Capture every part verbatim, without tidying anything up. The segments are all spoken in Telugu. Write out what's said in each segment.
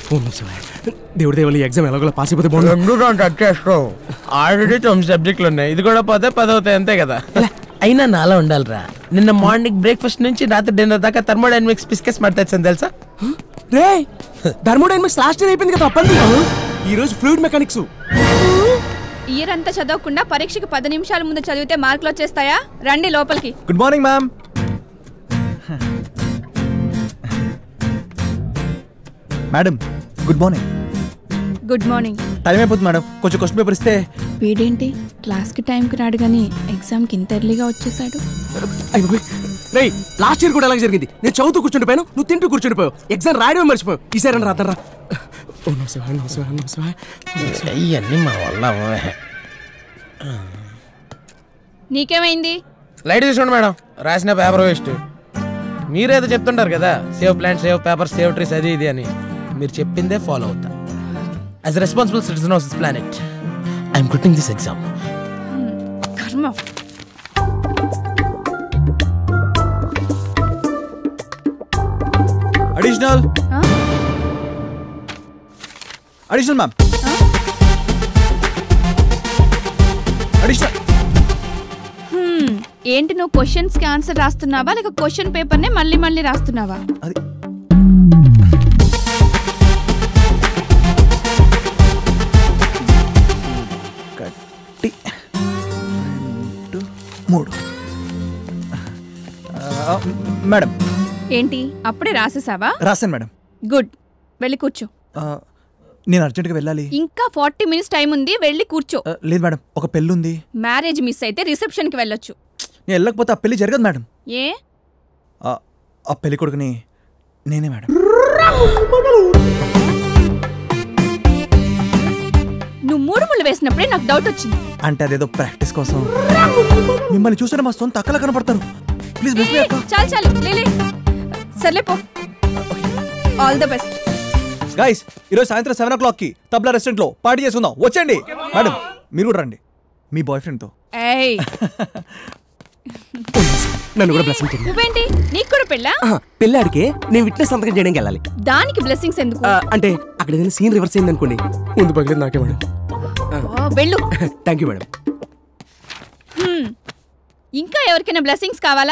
దేవుడి దేవుడి ఎగ్జామ్ ఎలాగో పాస్ అయిపోతే బాగుంది. ఆల్రెడీ తొమ్మిది సబ్జెక్టులు ఉన్నాయి, ఇది కూడా పోతే పది అవుతాయి అంతే కదా. అయినా నాలా ఉండాలిరా. నిన్న మార్నింగ్ బ్రేక్ఫాస్ట్ నుంచి రాత్రి డిన్నర్ దాకా థర్మోడైనమిక్స్ బిస్కెట్స్ మాట్లాడాను తెలుసా? రే థర్మోడైనమిక్స్ లాస్ట్ ఇయర్ అయిపోయింది కదా, తప్పండి. ఈ రోజు ఫ్లూయిడ్ మెకానిక్స్. ఇయర్ అంతా చదవకుండా పరీక్షకి పది నిమిషాల ముందు చదివితే మార్కులు వచ్చేస్తాయా? రండి లోపలికి. Good morning ma'am. Madam good morning. Good morning. Time అయిపోతుంది మేడం, కొంచెం క్వశ్చన్ పేపర్ ఇస్తే. వీడేంటి క్లాస్కి టైంకి రాడు కానీ ఎగ్జామ్కి ఇంత ఎర్లీగా వచ్చేసాడు. రేయ్ లాస్ట్ ఇయర్ కూడా అలాగే జరిగింది. నేను చదువుతూ కూర్చుండిపోయాను, నువ్వు తింటూ కూర్చుండిపోయావు. ఎగ్జామ్ రాయడమే మర్చిపోయావు. ఈసారి రాద్దరా. ఇవన్నీ మా వల్ల. నీకేమైంది? లైట్ తీసుకోండి మేడం, రాసిన పేపర్ వేస్ట్. మీరేదో చెప్తుంటారు కదా, save plant, save paper, save trees, అది ఇది అని. మీరు చెప్పిందే ఫాలో అవుతా. As a responsible citizen of this planet I'm quitting this exam. కర్మ. Additional additional ma'am. అడిషనల్. ఏంటి నువ్వు క్వశ్చన్స్ కి ఆన్సర్ రాస్తున్నావా లేక క్వశ్చన్ పేపర్ నే మళ్ళీ మళ్ళీ రాస్తున్నావా? అది కట్టి రెండు మూడు. మేడం ఏంటి అప్పుడే రాసేసావా? రాశాను మేడం. గుడ్, వెళ్ళి కూర్చో. నేను అర్జెంట్గా వెళ్ళాలి. ఇంకా ఫార్టీ మినిట్స్ టైం ఉంది, వెళ్ళి కూర్చో. లేదు మేడం, ఒక పెళ్ళి ఉంది. మ్యారేజ్ మిస్ అయితే రిసెప్షన్ కి వెళ్ళొచ్చు. నేను వెళ్ళకపోతే ఆ పెళ్లి జరగదు మేడం. ఏ? ఆ పెళ్లి కొడుకుని నేనే మేడం. నువ్వు మూడు ముళ్ళు వేసినప్పుడే నాకు డౌట్ వచ్చింది. అంటే అదేదో ప్రాక్టీస్ కోసం. మిమ్మల్ని చూస్తే మా సొంత అక్కలా కనపడతారు. ప్లీజ్ చాలు చాలు లేలే, సర్లే పో. All the best. గైస్, ఈరోజు సాయంత్రం సెవెన్ ఓ క్లాక్ కి తబ్లా రెస్టారెంట్ లో పార్టీ చేసుకుందాం, వచ్చేయండి. మేడం మీరు కూడా రండి మీ బాయ్ ఫ్రెండ్ తో. నన్ను కూడా బ్లెస్సింగ్ చేయండి. నువ్వేంటి, నీకు కూడా పెళ్ళా? పెళ్ళాడికే నేను విట్నెస్ సంతకం చేయడానికి వెళ్ళాలి. దానికి బ్లెస్సింగ్స్ ఎందుకు? అంటే అక్కడ ఏదైనా సీన్ రివర్స్ అయింది అనుకోండి, ముందు పగిలేదు నాకే మేడం. వెళ్ళు. Thank you madam. ఇంకా ఎవరికైనా బ్లెస్సింగ్స్ కావాలా?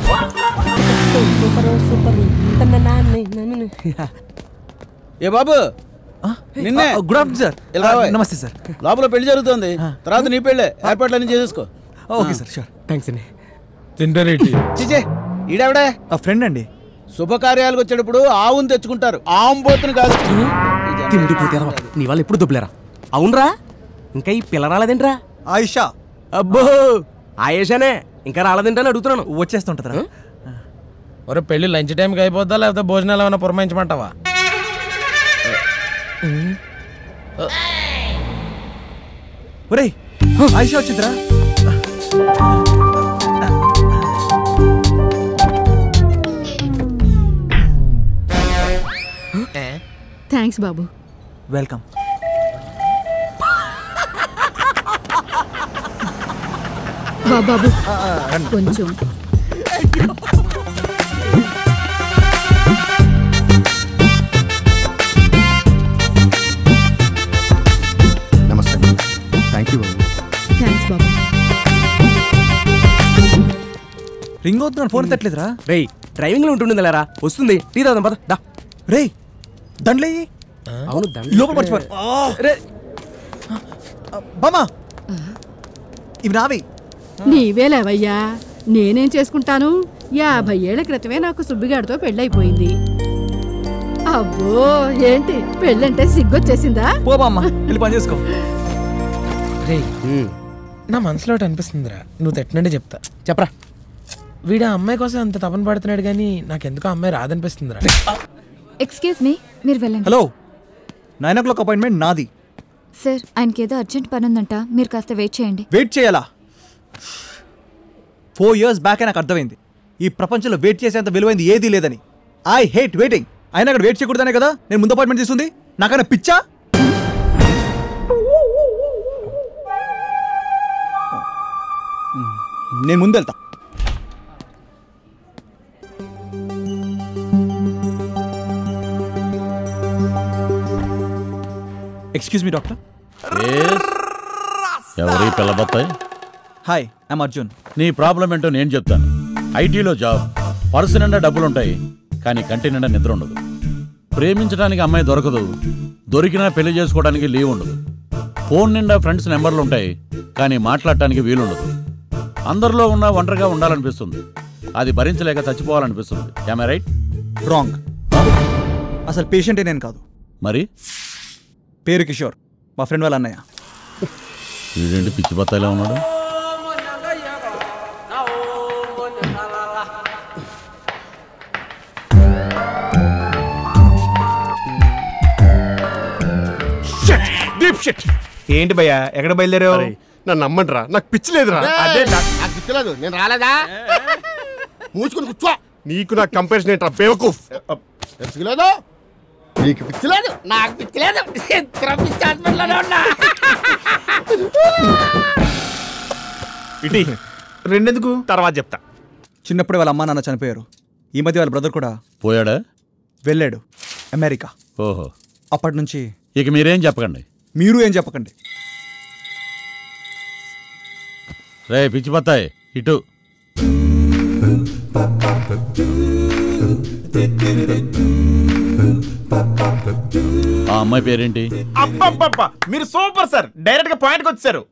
ఏ బాబు, నిన్నే. Good afternoon sir. నమస్తే సార్. లోపల పెళ్లి జరుగుతుంది, తర్వాత నీ పెళ్ళే, ఏర్పాట్లన్నీ చేసేసుకో. Okay sir, sure. థ్యాంక్స్ అండి. తింటారేంటి? చిచే, ఈడావిడే ఆ ఫ్రెండ్ అండి. శుభకార్యాలకు వచ్చేటప్పుడు ఆవును తెచ్చుకుంటారు, ఆవు పోతుని కాదు. తిండిపోతారా నీ వాళ్ళు ఎప్పుడు దుబ్బలేరా? అవునరా, ఇంకా ఈ పిల్ల రాలేదేంట్రా? ఆయిషా. అబ్బో ఆయేషానే, ఇంకా రాలేదేంటని అడుగుతున్నాను. వచ్చేస్తుంటారా? ఒరే పెళ్లి లంచ్ టైంకి అయిపోద్దా లేకపోతే భోజనాలు ఏమైనా పురమాయించమంటావా? ఒరేయ్ ఆయిషా వచ్చిందిరా. థ్యాంక్స్ బాబు. వెల్కమ్. బాబు కొంచెం. నమస్తే. థ్యాంక్ యూ బాబు. థ్యాంక్స్ బాబు. రింగ్ అవుతున్నాను, ఫోన్ ఎత్తట్లేదురా. రేయ్ డ్రైవింగ్ లో ఉంటుండే లేరా, వస్తుంది. టీ తాగుదాం పద. దా రేయ్ దండలే. అవును లోపల మర్చిపోరు. బామా ఇవి నావి. నీవేలేవయ్యా, నేనేం చేసుకుంటాను? యాభై ఏళ్ల క్రితమే నాకు సుబ్బిగాడితో పెళ్ళైపోయింది. అబ్బో ఏంటి పెళ్ళంటే సిగ్గొచ్చేసిందా? పో బామ్మ, వెళ్ళి పని చేసుకో. రే నా మనసులో ఒకటి అనిపిస్తుందిరా, నువ్వు తిట్టనండి చెప్తా. చెప్పరా. వీడు ఆ అమ్మాయి కోసం అంత తపన పడుతున్నాడు కానీ నాకెందుకో అమ్మాయి రాదనిపిస్తుందిరా. ఎక్స్క్యూజ్ మీ, మీరు వెళ్ళండి. Hello, nine o'clock appointment నాది. సార్ ఆయనకి ఏదో అర్జెంట్ పని ఉందంట, మీరు కాస్త వెయిట్ చేయండి. వెయిట్ చేయాలా? ఫోర్ ఇయర్స్ బ్యాకే నాకు అర్థమైంది ఈ ప్రపంచంలో వెయిట్ చేసేంత విలువైంది ఏదీ లేదని. I hate waiting. అయినా అక్కడ వెయిట్ చేయకూడదనే కదా నేను ముందు అపాయింట్మెంట్ తీసుకుంది. నాకైనా పిచ్చా? నేను ముందు వెళ్తా. Excuse me doctor. ఎవరి పిల్లబత్తాయి? Hi, I'm Arjun. నీ ప్రాబ్లం ఏంటో నేను చెప్తాను. ఐటీలో జాబ్, పర్సు నిండా డబ్బులుంటాయి, కానీ కంటి నిండా నిద్ర ఉండదు. ప్రేమించడానికి అమ్మాయి దొరకదు, దొరికినా పెళ్లి చేసుకోవడానికి లీవ్ ఉండదు. ఫోన్ నిండా ఫ్రెండ్స్ నెంబర్లు ఉంటాయి, కానీ మాట్లాడటానికి వీలుండదు. అందరిలో ఉన్న ఒంటరిగా ఉండాలనిపిస్తుంది, అది భరించలేక చచ్చిపోవాలనిపిస్తుంది. Am I right? రాంగ్. అసలు పేషెంటే నేను కాదు. మరి పేరు కిషోర్, మా ఫ్రెండ్ వాళ్ళ అన్నయ్య. వీడేంటి పిచ్చి బత్తాయిలా ఉన్నాడు? ఏంటి భయ్యా, ఎక్కడ బయలుదేరావు? నన్ను నమ్మండిరా, నాకు పిచ్చి లేదురా. అదే నాకు పిచ్చలేదు, నేను రాలేదా? మూసుకొని కూర్చో. నీకు నాకు కంపారిజన్ ఏంట్రా బేవకూఫ్? పిచ్చలేదు, నీకు పిచ్చలేదు, నాకు పిచ్చలేదు. ఇద్దరం పిచ్చి హాస్పిటల్లోనే ఉన్నా. ఇటీ రెండెందుకు? తర్వాత చెప్తా. చిన్నప్పుడే వాళ్ళ అమ్మా నాన్న చనిపోయారు. ఈ మధ్య వాళ్ళ బ్రదర్ కూడా పోయాడా? వెళ్ళాడు అమెరికా. ఓహో. అప్పటి నుంచి ఇక మీరేం చెప్పకండి. మీరు ఏం చెప్పకండి. రే పిచ్చి బత్తాయి, ఇటు. ఆ అమ్మాయి పేరేంటి? అబ్బబ్బబ్బా, మీరు సూపర్ సార్, డైరెక్ట్ గా పాయింట్కి వచ్చారు.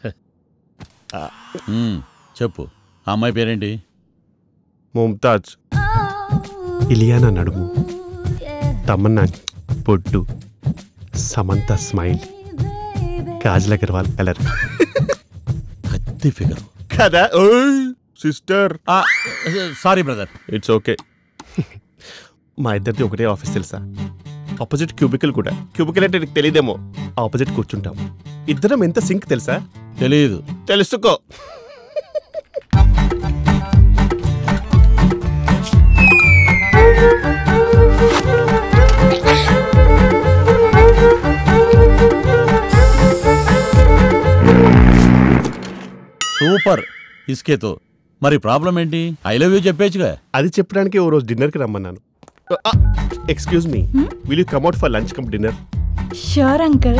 చెప్పు, ఆ అమ్మాయి పేరేంటి? ముంతాజ్, ఇలియానా నడుము, తమన్నా పొట్టు, సమంత స్మైల్, కాజల్ అగర్వాల్ కలర్. కత్తి ఫిగర్ కదా sister. Sorry brother. It's okay. మా ఇద్దరిది ఒకటే ఆఫీస్ తెలుసా? ఆపోజిట్ క్యూబికల్ కూడా. క్యూబికల్ అంటే నీకు తెలియదేమో, ఆపోజిట్ కూర్చుంటాం. ఇద్దరం ఎంత సింక్ తెలుసా? తెలీదు. తెలుసుకో. సూపర్. ఇస్కేతో మరి ప్రాబ్లం ఏంటి? ఐ లవ్ యూ చెప్పేచ్చుగా. అది చెప్పడానికి ఓ రోజు డిన్నర్కి రమ్మన్నాను. Excuse me, will you come out for lunch cum dinner? Sure uncle.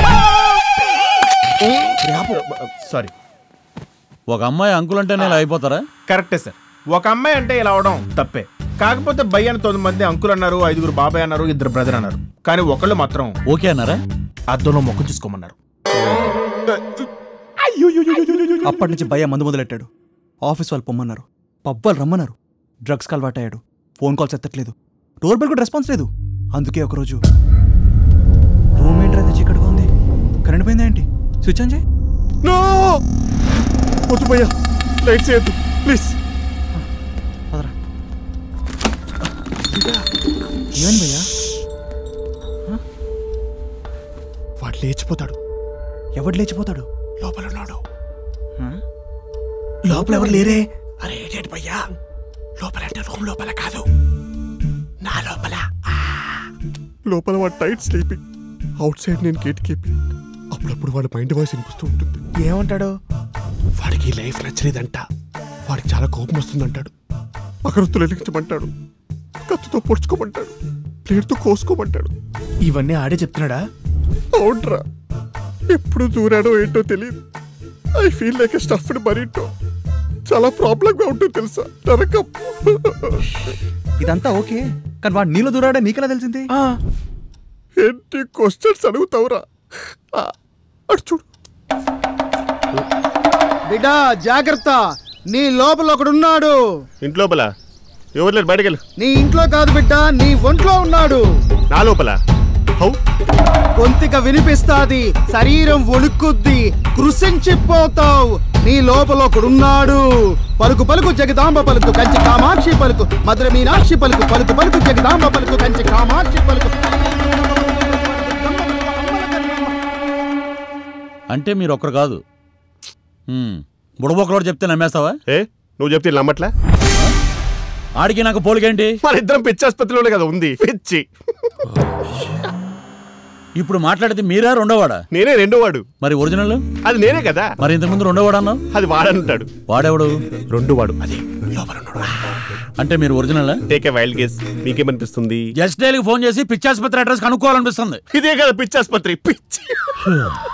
Sorry. ఒక అమ్మాయి అంకుల్ అంటే నేను అయిపోతారా? కరెక్టే సార్, ఒక అమ్మాయి అంటే ఇలా అవడం తప్పే. కాకపోతే భయ్య అని తొమ్మిది మంది అంకుల్ అన్నారు, ఐదుగురు బాబాయ్ అన్నారు, ఇద్దరు బ్రదర్ అన్నారు. కానీ ఒకళ్ళు మాత్రం ఓకే అన్నారా? అద్దంలో మొక్క చూసుకోమన్నారు. అప్పటి నుంచి భయ్య మందు మొదలెట్టాడు. ఆఫీస్ వాళ్ళు పొమ్మన్నారు, పబ్ వాళ్ళు రమ్మన్నారు. డ్రగ్స్ అలవాటయ్యాడు. ఫోన్ కాల్స్ ఎత్తట్లేదు, డోర్ బెల్ కూడా రెస్పాన్స్ లేదు. అందుకే ఒకరోజు రూమ్ ఏంటర్ అయితే చీకటిగా ఉంది, కరెంట్ పోయిందా ఏంటి? స్విచ్ ఆన్ చేయి. వద్దు భయ్యా, లైట్ చేయొద్దు ప్లీజ్. పదరా. ఏమని భయ్యా? వాడు లేచిపోతాడు. ఎవడు లేచిపోతాడు? లోపల ఉన్నాడు. లోపల ఎవరు లేరే? అరే ఏంటి భయ్యా, లోపల అంటే రూమ్ లోపల కాదు, నా లోపల. లోపల వాడు టైట్ స్లీపింగ్, అవుట్ సైడ్ నేను గేట్ కీపింగ్. అప్పుడప్పుడు వాడి మైండ్ వాయిస్ వినిపిస్తూ ఉంటుంది. ఏమంటాడు? వాడికి లైఫ్ నచ్చలేదంట, వాడికి చాలా కోపం వస్తుందంటాడు. అగరొత్తులు వెలిగించమంటాడు, కత్తుతో పొడుచుకోమంటాడు, ప్లేట్తో కోసుకోమంటాడు. ఇవన్నీ ఆడే చెప్తున్నాడా? అవునరా, ఎప్పుడు దూరాడో ఏంటో తెలియదు. I feel like a stuffed burrito. చాలా ప్రాబ్లం గా ఉంటుంది తెలుసా, నరకం. ఇదంతా ఓకే, కానీ వాడు నీలో దూరాడే నీకెలా తెలిసింది? ఏంటి క్వశ్చన్స్ అడుగుతావురా? అటు చూడు. బిడ్డా జాగ్రత్త, నీ లోపల ఒకడున్నాడు. ఇంట్లోపల ఎవరు లేరు, బయటకెళ్ళు. నీ ఇంట్లో కాదు బిడ్డ, నీ ఒంట్లో ఉన్నాడు. నా లోపల హౌ? గొంతిక వినిపిస్తాది, శరీరం వణుకుద్ది, కృషించిపోతావు. నీ లోపల ఒకడున్నాడు. పలుకు పలుకు జగదాంబ పలుకు, కంచి కామాక్షి పలుకు, మధుర మీనాక్షి పలుకు, పలుకు పలుకు జగదాంబ పలుకు, కంచి కామాక్షి పలుకు. అంటే మీరు ఒక్కరు కాదు. బుడబొక్కలోడు చెప్తే నమ్మేస్తావా? ఏ నువ్వు చెప్తే నమ్మట్లా? ఆడికి నాకు పోలికేంటి? మన ఇద్దరం పిచ్చి ఆసుపత్రిలోనే కదా ఉంది, పిచ్చి. ఇప్పుడు మాట్లాడితే మీరా రెండోవాడా? నేనే రెండో వాడు. మరి ఒరిజినల్? అది నేనే కదా. మరి ఇంతకుముందు రెండోవాడు అన్నావు. అది వాడంటాడు. వాడెవడు? రెండు వాడు అదే అంటే మీరు original take a wild guess. మీకేమనిపిస్తుంది? జస్ట్ డైలీ ఫోన్ చేసి పిచ్చాసుపత్రి అడ్రస్ కనుక్కోవాలనిపిస్తుంది. ఇదే కదా పిచ్చాసుపత్రి. పిచ్చి